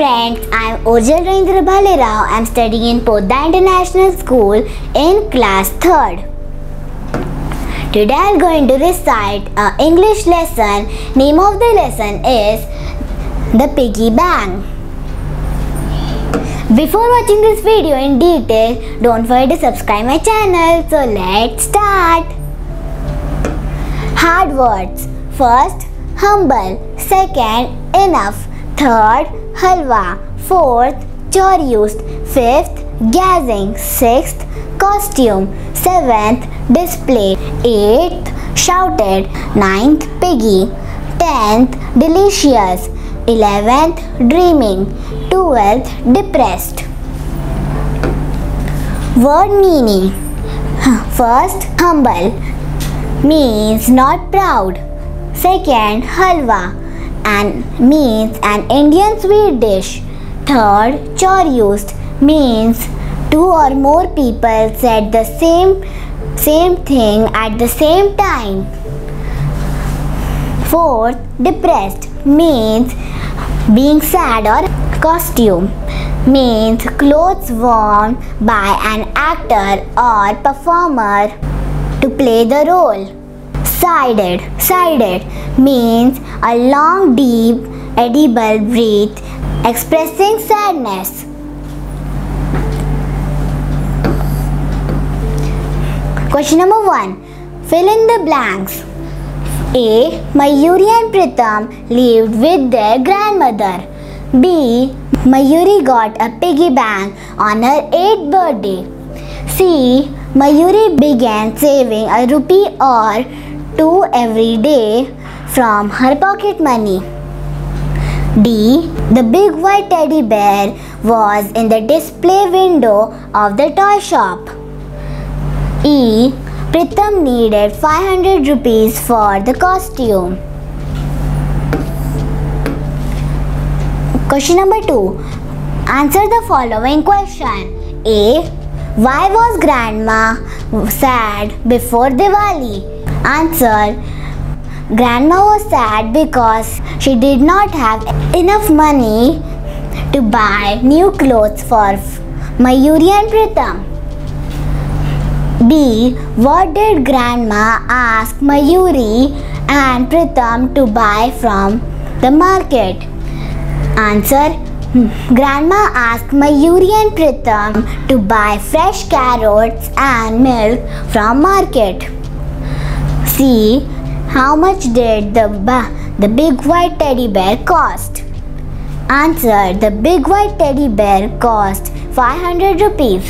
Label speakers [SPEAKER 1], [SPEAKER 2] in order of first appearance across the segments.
[SPEAKER 1] friends, I am Ojal Ravindra Bhalerao. I am studying in Poddar International School in class 3rd. Today I am going to recite an English lesson. Name of the lesson is The Piggy Bank. Before watching this video in detail, don't forget to subscribe my channel. So let's start. Hard words. First, humble. Second, enough. Third, halwa. Fourth, curious. Fifth, gazing. Sixth, costume. Seventh, display. Eighth, shouted. Ninth, piggy. 10th, delicious. 11th, dreaming. 12th, depressed. Word meaning. First, humble means not proud. Second, halwa and means an Indian sweet dish. Third, curious means two or more people said the same thing at the same time. Fourth, depressed means being sad, or costume means clothes worn by an actor or performer to play the role. Sided means a long, deep, edible breath expressing sadness. Question number 1. Fill in the blanks. A. Mayuri and Pritham lived with their grandmother. B. Mayuri got a piggy bank on her 8th birthday. C. Mayuri began saving a rupee or two every day from her pocket money. D. The big white teddy bear was in the display window of the toy shop. E. Pritham needed 500 rupees for the costume. Question number 2. Answer the following question. A. Why was grandma sad before Diwali? Answer. Grandma was sad because she did not have enough money to buy new clothes for Mayuri and Pritham. B. What did grandma ask Mayuri and Pritham to buy from the market? Answer. Grandma asked Mayuri and Pritham to buy fresh carrots and milk from market. C. How much did the big white teddy bear cost? Answer. The big white teddy bear cost 500 rupees.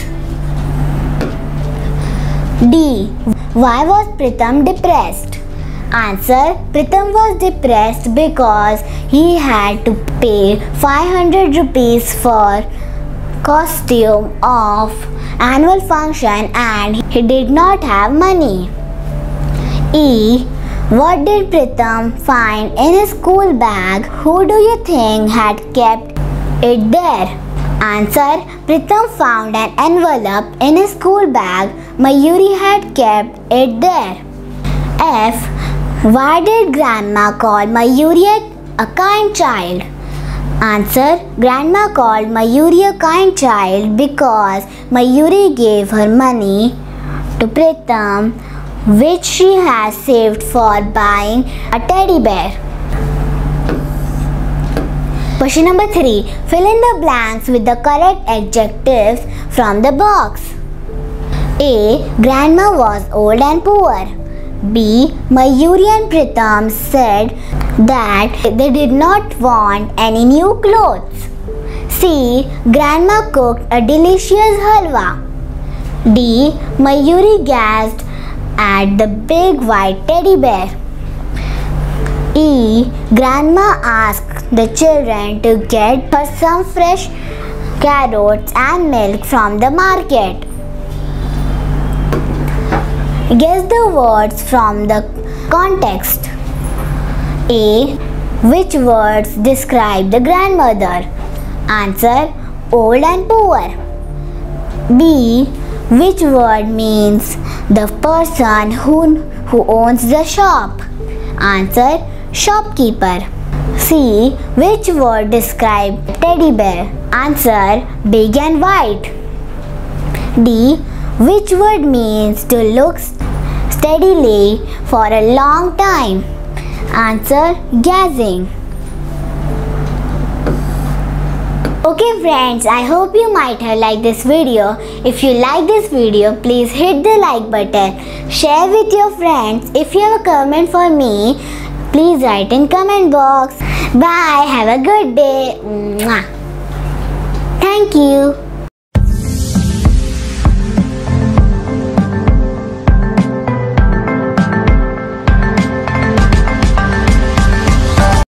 [SPEAKER 1] D. Why was Pritham depressed? Answer. Pritham was depressed because he had to pay 500 rupees for costume of annual function and he did not have money. E. What did Pritham find in his school bag? Who do you think had kept it there? Answer. Pritham found an envelope in his school bag. Mayuri had kept it there. F. Why did grandma call Mayuri a kind child? Answer. Grandma called Mayuri a kind child because Mayuri gave her money to Pritham, which she has saved for buying a teddy bear. Question number 3. Fill in the blanks with the correct adjectives from the box. A. Grandma was old and poor. B. Mayuri and Pritham said that they did not want any new clothes. C. Grandma cooked a delicious halwa. D. Mayuri gazed at the big white teddy bear. E. Grandma asked the children to get her some fresh carrots and milk from the market. Guess the words from the context. A. Which words describe the grandmother? Answer. Old and poor. B. Which word means the person who owns the shop? Answer. Shopkeeper. C. Which word describes teddy bear? Answer: big and white. D. Which word means to look steadily for a long time? Answer: gazing. Okay friends, I hope you might have liked this video. If you like this video, please hit the like button. Share with your friends. If you have a comment for me, please write in comment box. Bye. Have a good day. Mwah. Thank you.